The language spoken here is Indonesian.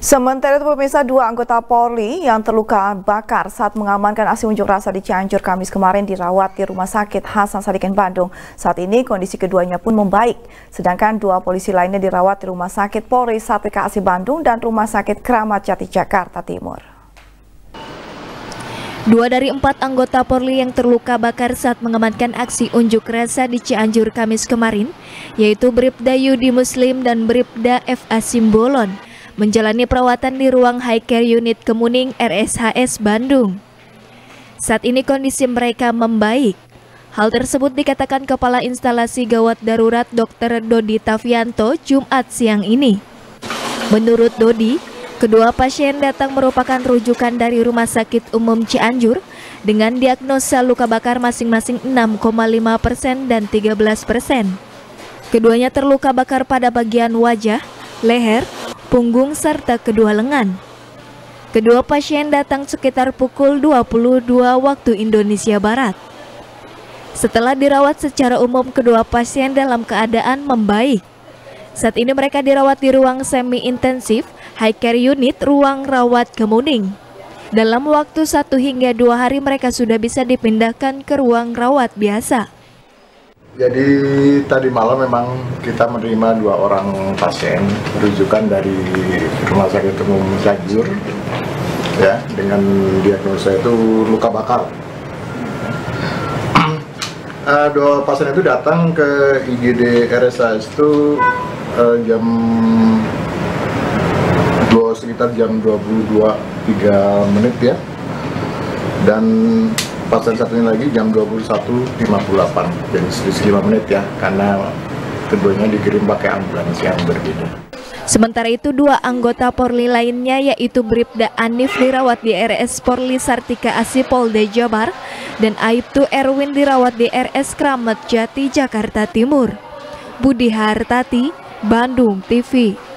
Sementara itu pemirsa, dua anggota Polri yang terluka bakar saat mengamankan aksi unjuk rasa di Cianjur Kamis kemarin dirawat di Rumah Sakit Hasan Sadikin Bandung. Saat ini kondisi keduanya pun membaik, sedangkan dua polisi lainnya dirawat di Rumah Sakit Polri Sartika Asi Bandung dan Rumah Sakit Kramat Jati Jakarta Timur. Dua dari empat anggota Polri yang terluka bakar saat mengamankan aksi unjuk rasa di Cianjur Kamis kemarin, yaitu Bribda Yudi Muslim dan Bribda F.A. Simbolon, menjalani perawatan di ruang High Care Unit Kemuning RSHS Bandung. Saat ini kondisi mereka membaik. Hal tersebut dikatakan Kepala Instalasi Gawat Darurat Dr. Dodi Tavianto Jumat siang ini. Menurut Dodi, kedua pasien datang merupakan rujukan dari Rumah Sakit Umum Cianjur dengan diagnosa luka bakar masing-masing 6,5% dan 13%. Keduanya terluka bakar pada bagian wajah, leher, punggung serta kedua lengan. Kedua pasien datang sekitar pukul 22 waktu Indonesia Barat. Setelah dirawat secara umum, kedua pasien dalam keadaan membaik. Saat ini mereka dirawat di ruang semi intensif High Care Unit ruang rawat Kemuning. Dalam waktu 1 hingga 2 hari mereka sudah bisa dipindahkan ke ruang rawat biasa. Jadi tadi malam memang kita menerima 2 orang pasien rujukan dari Rumah Sakit Umum Cianjur, ya, dengan diagnosa itu luka bakar. 2 pasien itu datang ke IGD RSHS itu sekitar jam 22.03 menit ya, dan pasien satunya lagi jam 21.58, jadi selisih 5 menit ya, karena keduanya dikirim pakai ambulans yang berbeda. Sementara itu, 2 anggota Polri lainnya yaitu Bribda Anif dirawat di RS Polri Sartika Asi Polda Jabar dan Aibtu Erwin dirawat di RS Kramat Jati Jakarta Timur. Budi Hartati, Bandung TV.